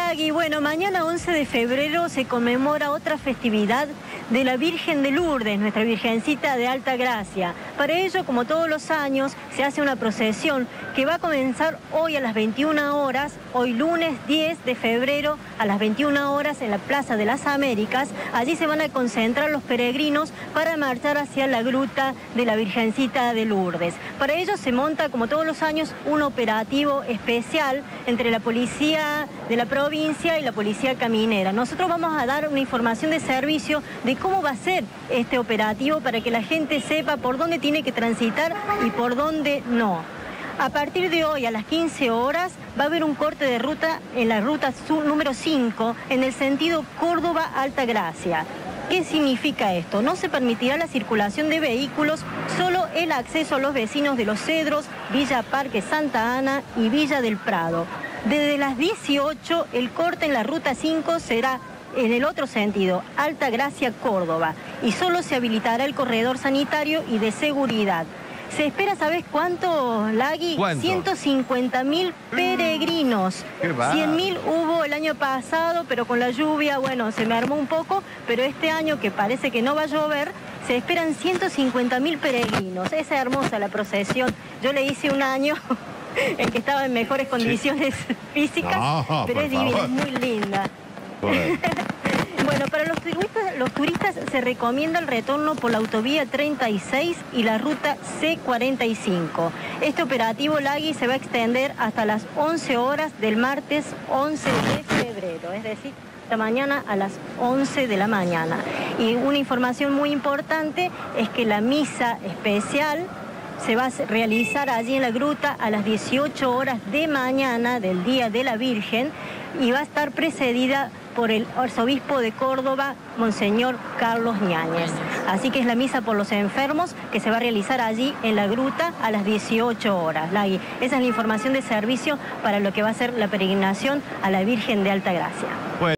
Lagui, bueno, mañana 11 de febrero se conmemora otra festividad de la Virgen de Lourdes, nuestra Virgencita de Alta Gracia. Para ello, como todos los años, se hace una procesión que va a comenzar hoy a las 21 horas, hoy lunes 10 de febrero a las 21 horas en la Plaza de las Américas. Allí se van a concentrar los peregrinos para marchar hacia la gruta de la Virgencita de Lourdes. Para ello se monta, como todos los años, un operativo especial entre la policía de la provincia y la policía caminera. Nosotros vamos a dar una información de servicio de cómo va a ser este operativo para que la gente sepa por dónde tiene que transitar y por dónde no. A partir de hoy, a las 15 horas, va a haber un corte de ruta en la ruta número 5, en el sentido Córdoba-Alta Gracia. ¿Qué significa esto? No se permitirá la circulación de vehículos, solo el acceso a los vecinos de Los Cedros, Villa Parque Santa Ana y Villa del Prado. Desde las 18, el corte en la ruta 5 será en el otro sentido, Alta Gracia, Córdoba, y solo se habilitará el corredor sanitario y de seguridad. Se espera, ¿sabes cuánto, Lagui? ¿Cuánto? 150.000 peregrinos. 100.000 hubo el año pasado, pero con la lluvia, bueno, se me armó un poco, pero este año, que parece que no va a llover, se esperan 150.000 peregrinos. Es hermosa la procesión. Yo le hice un año en que estaba en mejores condiciones físicas, No, pero es divina, es muy linda. Bueno, para los turistas se recomienda el retorno por la autovía 36 y la ruta C45. Este operativo, Lagui, se va a extender hasta las 11 horas del martes 11 de febrero, es decir, esta mañana a las 11 de la mañana. Y una información muy importante es que la misa especial se va a realizar allí en la gruta a las 18 horas de mañana del Día de la Virgen y va a estar precedida por el arzobispo de Córdoba, Monseñor Carlos Ñáñez. Así que es la misa por los enfermos que se va a realizar allí en la gruta a las 18 horas. Lagui, esa es la información de servicio para lo que va a ser la peregrinación a la Virgen de Alta Gracia.